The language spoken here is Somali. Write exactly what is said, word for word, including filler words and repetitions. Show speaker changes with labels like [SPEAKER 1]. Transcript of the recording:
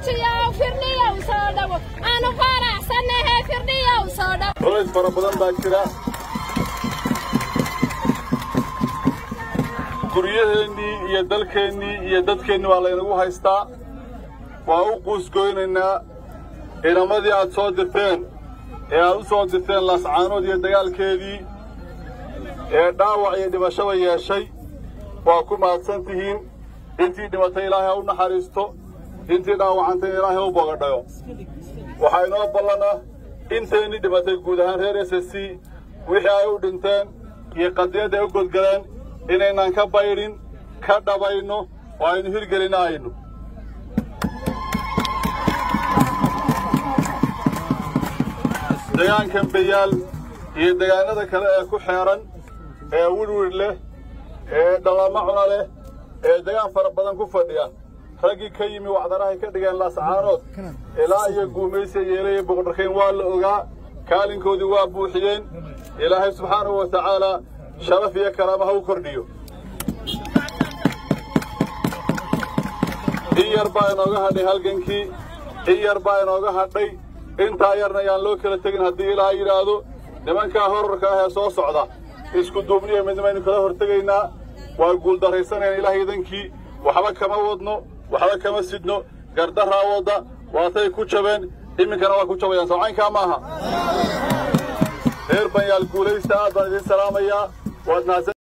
[SPEAKER 1] muujiyo firniyo soo dhawo aanu faraxsanahay firniyo soo dhawo
[SPEAKER 2] culays fara badan baa jira guryaheennii iyo dalkeennii iyo dadkeennii waa laynagu haystaa waa u quusgoynaynaa inamadii aad soo dirteen ee aad u soo dirteen laascaanood iyo dagaalkeedii ee dhaawac iyo dhimashaba yeeshay waa ku mahadsan tihiin intii dhimatay ilaahay ha u naxariisto intii dhaawacantay ilaahay ha u bogadhayo waxaa inoo ballana inteennii dhimatay guud ahaan reer S S C wixii ay u dhinteen iyo qadiyadda ay u godgaleen inaynaan ka baydhin ka dhabayno oo aynu hirgelinayno deegaankan bayaal iyo deegaanada kale ee ku xeeran ee wirwir leh ee dhaqamo cuna leh ee deegaan fara badan ku fadhiya raggii ka yimi wacdarahay ka dhigeen laascaanood ilaa iyo guumaysa yeelaya boqorkayn waa la ogaa kaalinkoodii waa buuxiyeen ilaahay subxaanahu wa tacaala sharaf iyo karaama ha u kordhiyo in yar baa inooga hadhay halgankii in yar baa inooga hadhay intaa yarna ayaan loo kala tegin haddii ilaahay yidhaahdo nimankaa horarka ah ee soo socda isku duubniyo midnimaynu kala hortegaynaa waa guuldarraysanayna ilaahay idankii waxba kama wadno waxba kama sidno gardarraa wadda waatay ku jabeen iminkana waa ku jabayaan sawcaynkaa maaha reer banyaal guulaysta aad baan idiin salaamayaa waad mahadsan